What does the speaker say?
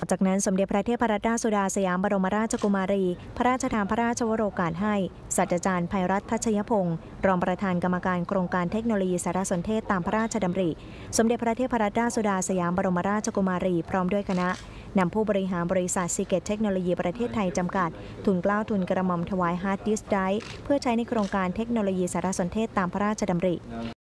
จากนั้นสมเด็จพระเทพรัตนราชสุดาสยามบรมราชกุมารีพระราชทานพระราชวโรกาสให้ศาสตราจารย์ไพรัตน์ทัชยพงศ์รองประธานกรรมการโครงการเทคโนโลยีสารสนเทศตามพระราชดำริสมเด็จพระเทพรัตนราชสุดาสยามบรมราชกุมารีพร้อมด้วยคณะนำผู้บริหารบริษัทซีเกตเทคโนโลยีประเทศไทยจำกัดทุนเกล้าทุนกระหม่อมถวายฮาร์ดดิสก์ไดรฟ์เพื่อใช้ในโครงการเทคโนโลยีสารสนเทศตามพระราชดำริ